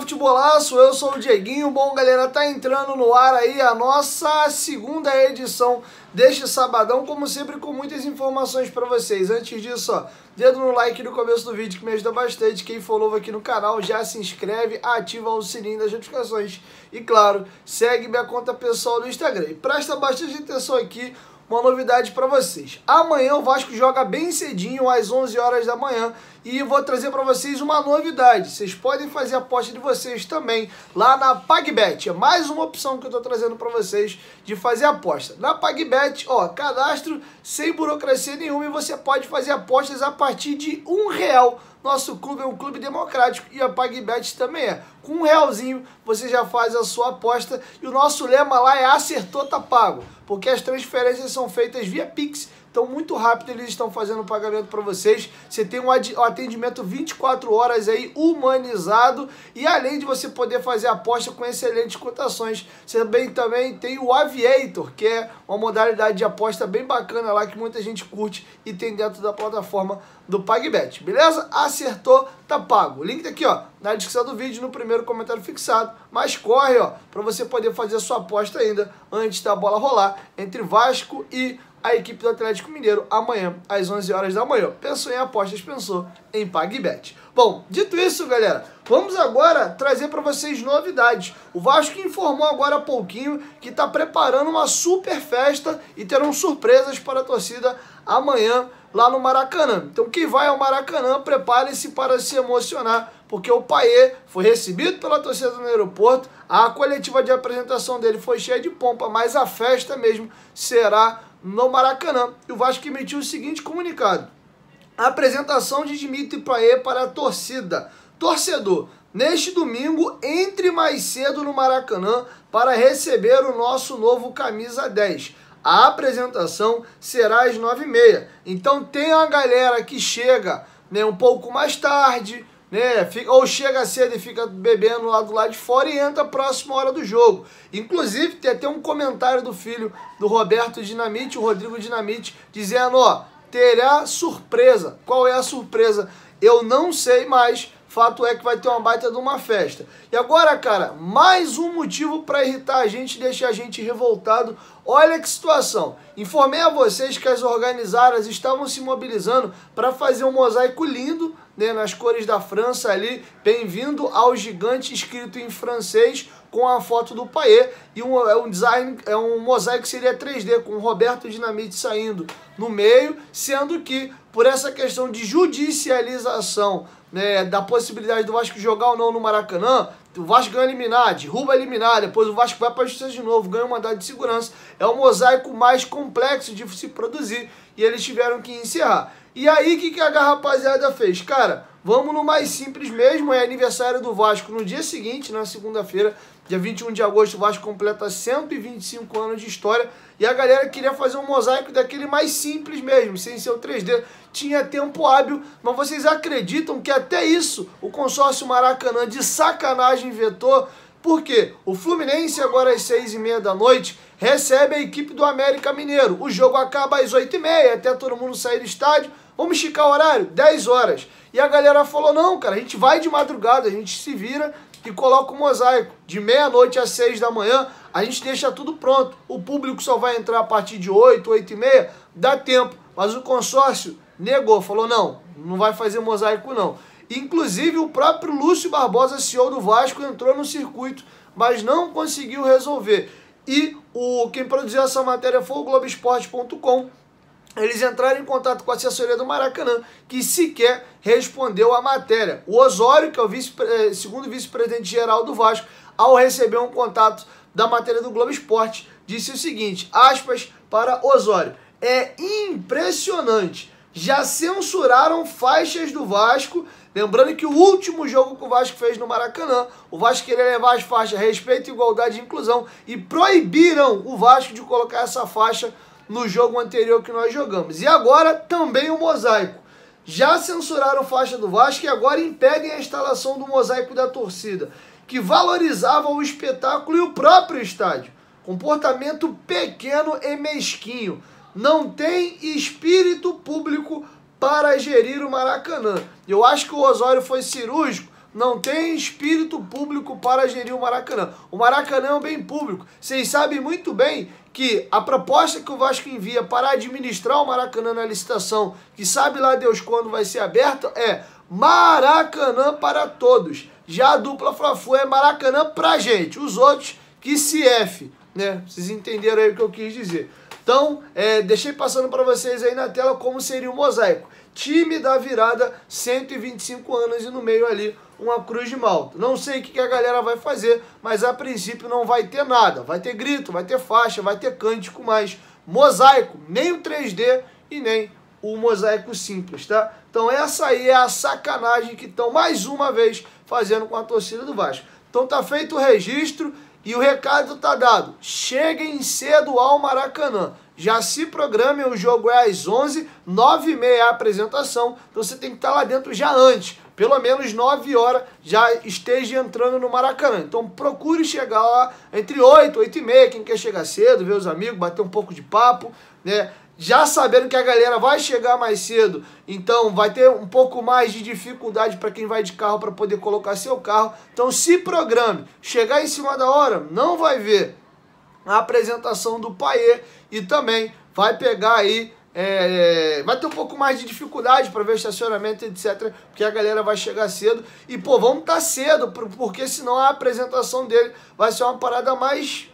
futebolaço, eu sou o Dieguinho. Bom, galera, tá entrando no ar aí a nossa segunda edição deste sabadão, como sempre com muitas informações pra vocês. Antes disso, ó, dedo no like no começo do vídeo que me ajuda bastante. Quem for novo aqui no canal já se inscreve, ativa o sininho das notificações e, claro, segue minha conta pessoal no Instagram. E presta bastante atenção aqui, uma novidade para vocês. Amanhã o Vasco joga bem cedinho, às 11 horas da manhã, e vou trazer para vocês uma novidade. Vocês podem fazer a aposta de vocês também lá na PagBet. É mais uma opção que eu estou trazendo para vocês de fazer aposta. Na PagBet, ó, cadastro sem burocracia nenhuma e você pode fazer apostas a partir de R$1. Nosso clube é um clube democrático e a PagBet também é. Com R$1 você já faz a sua aposta e o nosso lema lá é acertou, tá pago. Porque as transferências são feitas via Pix. Então, muito rápido eles estão fazendo o pagamento para vocês. Você tem um atendimento 24 horas aí, humanizado. E além de você poder fazer aposta com excelentes cotações, você também tem o Aviator, que é uma modalidade de aposta bem bacana lá, que muita gente curte e tem dentro da plataforma do PagBet. Beleza? Acertou, tá pago. O link tá aqui, ó, na descrição do vídeo, no primeiro comentário fixado. Mas corre, ó, para você poder fazer a sua aposta ainda antes da bola rolar entre Vasco e a equipe do Atlético Mineiro amanhã, às 11 horas da manhã. Pensou em apostas, pensou em PagBet. Bom, dito isso, galera, vamos agora trazer para vocês novidades. O Vasco informou agora há pouquinho que está preparando uma super festa e terão surpresas para a torcida amanhã lá no Maracanã. Então quem vai ao Maracanã, prepare-se para se emocionar, porque o Payet foi recebido pela torcida no aeroporto, a coletiva de apresentação dele foi cheia de pompa, mas a festa mesmo será no Maracanã. E o Vasco emitiu o seguinte comunicado: a apresentação de Dimitri Payet para a torcida. Torcedor, neste domingo, entre mais cedo no Maracanã para receber o nosso novo camisa 10. A apresentação será às 9h30. Então tem a galera que chega, né, um pouco mais tarde, né, ou chega cedo e fica bebendo lá do lado de fora e entra a próxima hora do jogo. Inclusive, tem até um comentário do filho do Roberto Dinamite, o Rodrigo Dinamite, dizendo, ó, terá surpresa. Qual é a surpresa? Eu não sei, mas fato é que vai ter uma baita de uma festa. E agora, cara, mais um motivo para irritar a gente, deixar a gente revoltado. Olha que situação. Informei a vocês que as organizadas estavam se mobilizando para fazer um mosaico lindo, né, nas cores da França ali, bem-vindo ao gigante, escrito em francês, com a foto do Payet, e um mosaico que seria 3D, com o Roberto Dinamite saindo no meio, sendo que, por essa questão de judicialização, né, da possibilidade do Vasco jogar ou não no Maracanã, o Vasco ganha eliminar, derruba eliminar, depois o Vasco vai para a justiça de novo, ganha um mandado de segurança, é o mosaico mais complexo de se produzir, e eles tiveram que encerrar. E aí, o que a rapaziada fez? Cara, vamos no mais simples mesmo, é aniversário do Vasco no dia seguinte, na segunda-feira, dia 21 de agosto, o Vasco completa 125 anos de história, e a galera queria fazer um mosaico daquele mais simples mesmo, sem ser o 3D. Tinha tempo hábil, mas vocês acreditam que até isso o consórcio Maracanã de sacanagem vetou? Porque o Fluminense, agora às 6h30 da noite, recebe a equipe do América Mineiro. O jogo acaba às 8h30, até todo mundo sair do estádio. Vamos esticar o horário? 10 horas. E a galera falou, não, cara, a gente vai de madrugada, a gente se vira e coloca o mosaico. De meia-noite às 6 da manhã, a gente deixa tudo pronto. O público só vai entrar a partir de 8, 8h30, dá tempo. Mas o consórcio negou, falou, não, não vai fazer mosaico não. Inclusive o próprio Lúcio Barbosa, CEO do Vasco, entrou no circuito, mas não conseguiu resolver. E quem produziu essa matéria foi o Globoesporte.com. Eles entraram em contato com a assessoria do Maracanã, que sequer respondeu a matéria. O Osório, que é o segundo vice-presidente geral do Vasco, ao receber um contato da matéria do Globo Esporte, disse o seguinte, aspas para Osório: é impressionante, já censuraram faixas do Vasco, lembrando que o último jogo que o Vasco fez no Maracanã, o Vasco queria levar as faixas respeito, igualdade e inclusão, e proibiram o Vasco de colocar essa faixa no jogo anterior que nós jogamos. E agora também o mosaico. Já censuraram faixa do Vasco e agora impedem a instalação do mosaico da torcida, que valorizava o espetáculo e o próprio estádio. Comportamento pequeno e mesquinho. Não tem espírito público para gerir o Maracanã. Eu acho que o Osório foi cirúrgico, não tem espírito público para gerir o Maracanã. O Maracanã é um bem público. Vocês sabem muito bem que a proposta que o Vasco envia para administrar o Maracanã na licitação, que sabe lá Deus quando vai ser aberta, é Maracanã para todos. Já a dupla Fla-Flu é Maracanã pra gente. Os outros que se F, né? Vocês entenderam aí o que eu quis dizer. Então, deixei passando para vocês aí na tela como seria o mosaico. Time da virada, 125 anos e no meio ali uma cruz de malta. Não sei o que a galera vai fazer, mas a princípio não vai ter nada. Vai ter grito, vai ter faixa, vai ter cântico, mas mosaico, nem o 3D e nem o mosaico simples, tá? Então essa aí é a sacanagem que estão mais uma vez fazendo com a torcida do Vasco. Então tá feito o registro e o recado tá dado. Cheguem cedo ao Maracanã. Já se programem, o jogo é às 11h, 9h30 a apresentação, então você tem que estar lá dentro já antes, pelo menos 9 horas já esteja entrando no Maracanã. Então procure chegar lá entre 8 e 8h30, quem quer chegar cedo, ver os amigos, bater um pouco de papo, né? Já sabendo que a galera vai chegar mais cedo, então vai ter um pouco mais de dificuldade para quem vai de carro para poder colocar seu carro. Então se programe, chegar em cima da hora, não vai ver a apresentação do Payet e também vai pegar aí, vai ter um pouco mais de dificuldade para ver eixacionamento, etc, porque a galera vai chegar cedo e, pô, vamos estar cedo, porque senão a apresentação dele vai ser uma parada mais,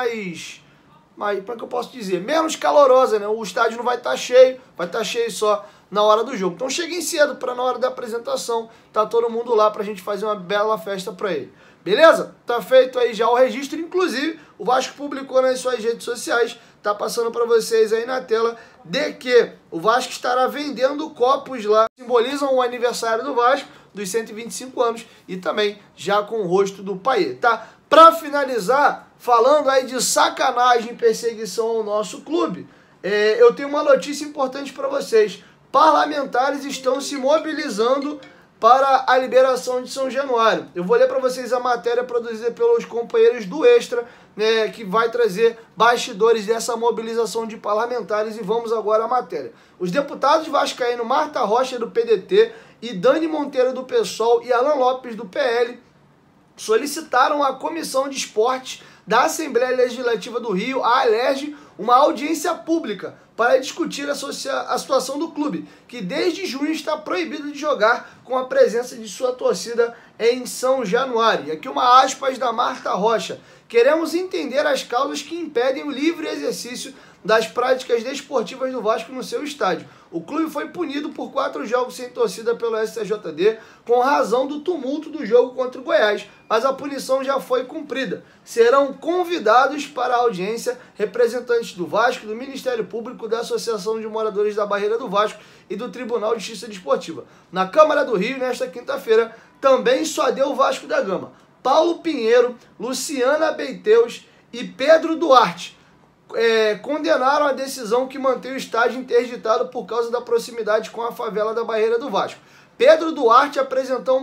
para que eu posso dizer, menos calorosa, né? O estádio não vai estar cheio, vai estar cheio só na hora do jogo. Então cheguem cedo para na hora da apresentação tá todo mundo lá pra gente fazer uma bela festa para ele. Beleza? Tá feito aí já o registro, inclusive o Vasco publicou nas suas redes sociais, tá passando para vocês aí na tela, de que o Vasco estará vendendo copos lá, que simbolizam o aniversário do Vasco, dos 125 anos, e também já com o rosto do Payet, tá? Para finalizar, falando aí de sacanagem e perseguição ao nosso clube, eu tenho uma notícia importante para vocês. Parlamentares estão se mobilizando para a liberação de São Januário. Eu vou ler para vocês a matéria produzida pelos companheiros do Extra, né, que vai trazer bastidores dessa mobilização de parlamentares, e vamos agora à matéria. Os deputados vascaínos Marta Rocha, do PDT, e Dani Monteiro, do PSOL, e Alan Lopes, do PL, solicitaram à Comissão de Esportes da Assembleia Legislativa do Rio, a ALERJ, uma audiência pública para discutir a situação do clube, que desde junho está proibido de jogar com a presença de sua torcida em São Januário. E aqui uma aspas da Marta Rocha. Queremos entender as causas que impedem o livre exercício das práticas desportivas do Vasco no seu estádio. O clube foi punido por 4 jogos sem torcida pelo STJD, com razão do tumulto do jogo contra o Goiás, mas a punição já foi cumprida. Serão convidados para a audiência representantes do Vasco, do Ministério Público, da Associação de Moradores da Barreira do Vasco e do Tribunal de Justiça Desportiva. Na Câmara do Rio, nesta quinta-feira, também só deu o Vasco da Gama. Paulo Pinheiro, Luciana Beiteus e Pedro Duarte condenaram a decisão que mantém o estádio interditado por causa da proximidade com a favela da Barreira do Vasco. Pedro Duarte apresentou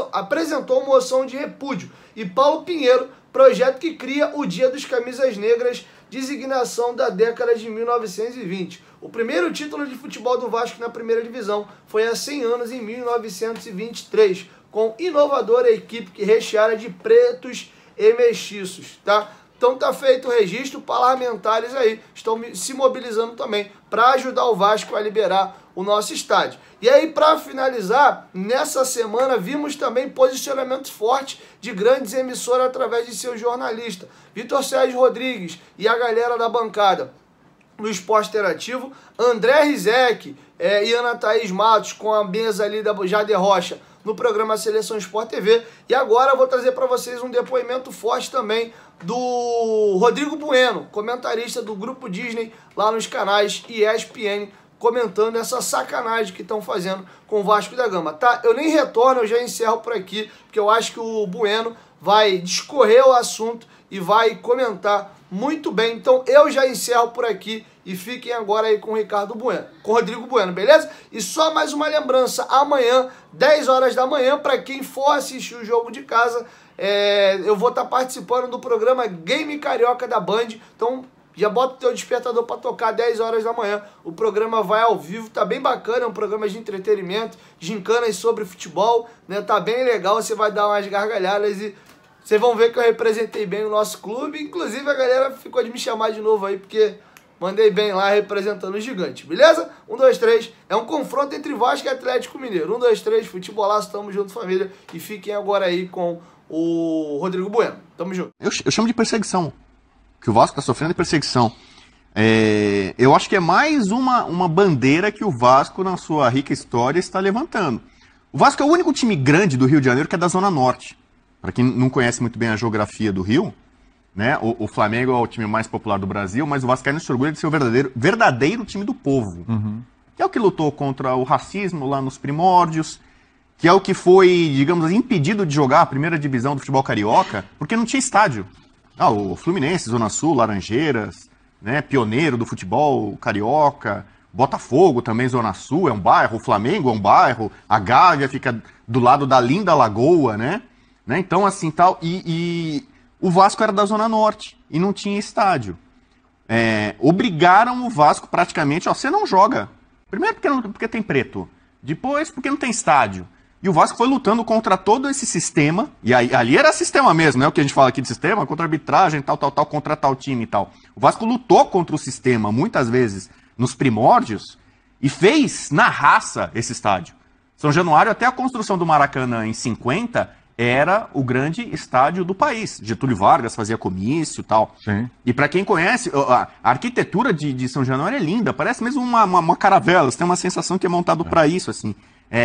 moção de repúdio e Paulo Pinheiro, projeto que cria o Dia dos Camisas Negras, designação da década de 1920. O primeiro título de futebol do Vasco na primeira divisão foi há 100 anos, em 1923, com inovadora equipe que recheara de pretos e mestiços, tá? Então tá feito o registro, parlamentares aí estão se mobilizando também para ajudar o Vasco a liberar o nosso estádio. E aí, para finalizar, nessa semana vimos também posicionamentos fortes de grandes emissoras através de seu jornalista, Vitor Sérgio Rodrigues e a galera da bancada no Esporte Interativo, André Rizek e Ana Thaís Matos com a mesa ali da Jade Rocha no programa Seleção Sport TV. E agora eu vou trazer para vocês um depoimento forte também do Rodrigo Bueno, comentarista do Grupo Disney lá nos canais ESPN, comentando essa sacanagem que estão fazendo com o Vasco da Gama, tá? Eu nem retorno, eu já encerro por aqui, porque eu acho que o Bueno vai discorrer o assunto e vai comentar muito bem. Então eu já encerro por aqui e fiquem agora aí com o Ricardo Bueno, com o Rodrigo Bueno, beleza? E só mais uma lembrança, amanhã, 10 horas da manhã, para quem for assistir o jogo de casa, eu vou estar participando do programa Game Carioca da Band. Então Já bota o teu despertador pra tocar 10 horas da manhã. O programa vai ao vivo, tá bem bacana, é um programa de entretenimento, gincanas sobre futebol, né? Tá bem legal, você vai dar umas gargalhadas e vocês vão ver que eu representei bem o nosso clube. Inclusive a galera ficou de me chamar de novo aí, porque mandei bem lá representando o gigante, beleza? 1, 2, 3, é um confronto entre Vasco e Atlético Mineiro. 1, 2, 3, futebolaço, tamo junto, família. E fiquem agora aí com o Rodrigo Bueno. Tamo junto. Eu chamo de perseguição. Que o Vasco está sofrendo de perseguição. Eu acho que é mais uma bandeira que o Vasco, na sua rica história, está levantando. O Vasco é o único time grande do Rio de Janeiro que é da Zona Norte. Para quem não conhece muito bem a geografia do Rio, né, o Flamengo é o time mais popular do Brasil, mas o Vascaíno se orgulha de ser o verdadeiro time do povo. Que é o que lutou contra o racismo lá nos primórdios, que é o que foi, digamos assim, impedido de jogar a primeira divisão do futebol carioca, porque não tinha estádio. O Fluminense, Zona Sul, Laranjeiras, né, pioneiro do futebol carioca, Botafogo também, Zona Sul, é um bairro, o Flamengo é um bairro, a Gávea fica do lado da linda Lagoa, né? Então, assim, tal, e o Vasco era da Zona Norte e não tinha estádio. Obrigaram o Vasco praticamente, você não joga. Primeiro porque tem preto, depois porque não tem estádio. E o Vasco foi lutando contra todo esse sistema, e ali era sistema mesmo, né? O que a gente fala aqui de sistema, contra arbitragem, tal, contra tal time e tal. O Vasco lutou contra o sistema, muitas vezes, nos primórdios, e fez na raça esse estádio. São Januário, até a construção do Maracanã em 50, era o grande estádio do país. Getúlio Vargas fazia comício e tal. Sim. E para quem conhece, a arquitetura de São Januário é linda, parece mesmo uma caravela, você tem uma sensação que é montado para isso, assim.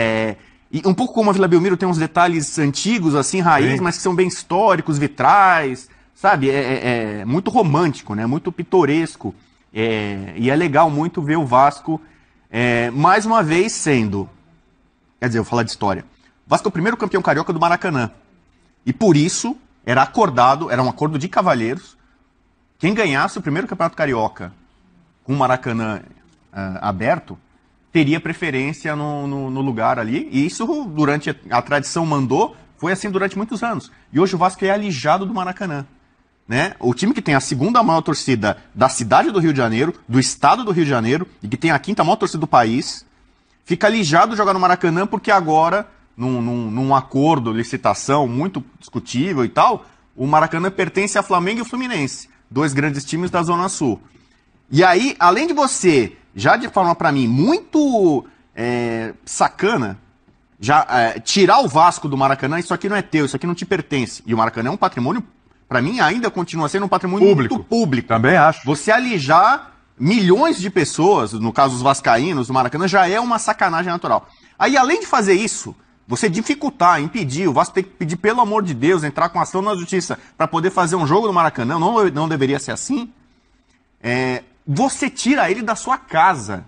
E um pouco como a Vila Belmiro tem uns detalhes antigos, assim, raiz, mas que são bem históricos, vitrais, sabe? É muito romântico, né? Muito pitoresco. E é legal muito ver o Vasco, mais uma vez, sendo... Quer dizer, eu vou falar de história. O Vasco é o primeiro campeão carioca do Maracanã. E por isso, era um acordo de cavalheiros, quem ganhasse o primeiro campeonato carioca com o Maracanã aberto, teria preferência no lugar ali, e isso durante a tradição mandou, foi assim durante muitos anos. E hoje o Vasco é alijado do Maracanã, né? O time que tem a segunda maior torcida da cidade do Rio de Janeiro, do estado do Rio de Janeiro, e que tem a quinta maior torcida do país, fica alijado de jogar no Maracanã porque agora, num acordo, licitação muito discutível e tal, o Maracanã pertence a Flamengo e Fluminense, 2 grandes times da Zona Sul. E aí, além de você... já de forma, para mim, muito sacana, tirar o Vasco do Maracanã, isso aqui não é teu, isso aqui não te pertence. E o Maracanã é um patrimônio, para mim, ainda continua sendo um patrimônio muito público. Também acho. Você alijar milhões de pessoas, no caso os vascaínos, do Maracanã, já é uma sacanagem natural. Aí, além de fazer isso, você dificultar, impedir, o Vasco tem que pedir, pelo amor de Deus, entrar com ação na justiça para poder fazer um jogo no Maracanã, não deveria ser assim. Você tira ele da sua casa.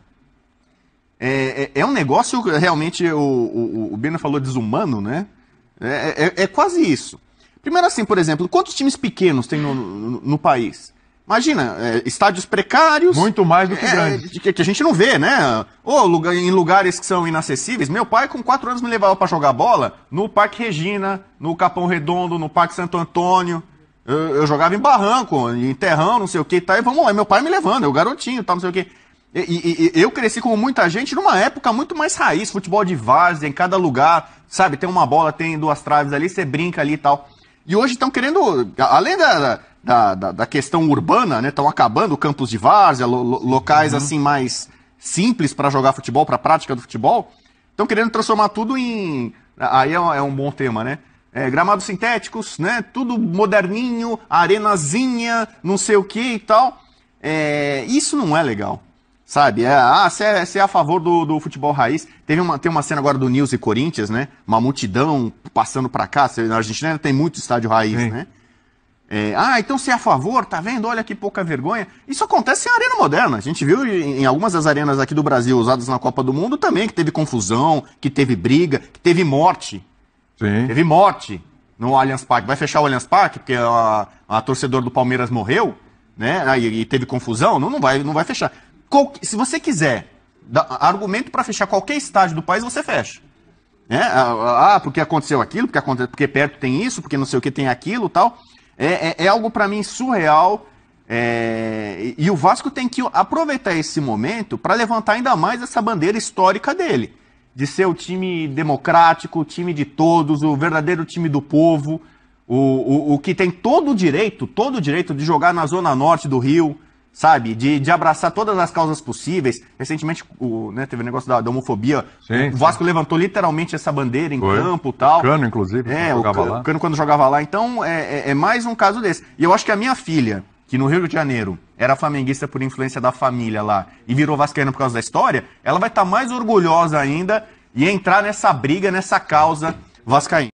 É um negócio, realmente, o Bena falou desumano, né? É quase isso. Primeiro assim, por exemplo, quantos times pequenos tem no país? Imagina, estádios precários... muito mais do que grandes. Que a gente não vê, né? Em lugares que são inacessíveis. Meu pai, com 4 anos, me levava para jogar bola no Parque Regina, no Capão Redondo, no Parque Santo Antônio. Eu jogava em barranco, em terrão, não sei o que e tal, e vamos lá, meu pai me levando, eu garotinho, tal, não sei o que. E eu cresci como muita gente numa época muito mais raiz, futebol de várzea, em cada lugar, sabe, tem uma bola, tem 2 traves ali, você brinca ali e tal. E hoje estão querendo, além da questão urbana, né, estão acabando campos de várzea, locais assim mais simples para jogar futebol, para prática do futebol, estão querendo transformar tudo em... Aí é um bom tema, né? Gramados sintéticos, né? Tudo moderninho, arenazinha, não sei o que e tal. Isso não é legal, sabe? Você é a favor do futebol raiz. Tem uma cena agora do Nils e Corinthians, né? Uma multidão passando pra cá. Na Argentina tem muito estádio raiz, sim, né? Então você é a favor, tá vendo? Olha que pouca vergonha. Isso acontece em arena moderna. A gente viu em algumas das arenas aqui do Brasil usadas na Copa do Mundo também, que teve confusão, que teve briga, que teve morte. Sim. Teve morte no Allianz Parque. Vai fechar o Allianz Parque porque a torcedor do Palmeiras morreu, né? E teve confusão. Não vai fechar. Se você quiser argumento para fechar qualquer estádio do país, você fecha. Né? Porque aconteceu aquilo, porque perto tem isso, porque não sei o que tem aquilo e tal. É algo para mim surreal. E o Vasco tem que aproveitar esse momento para levantar ainda mais essa bandeira histórica dele, de ser o time democrático, o time de todos, o verdadeiro time do povo, o que tem todo o direito de jogar na zona norte do Rio, sabe? De abraçar todas as causas possíveis. Recentemente, teve o negócio da homofobia. Sim, o Vasco levantou literalmente essa bandeira em campo e tal. O Cano, inclusive, o Cano quando jogava lá. Então, é mais um caso desse. E eu acho que a minha filha, que no Rio de Janeiro era flamenguista por influência da família lá e virou vascaína por causa da história, ela vai estar mais orgulhosa ainda e entrar nessa briga, nessa causa vascaína.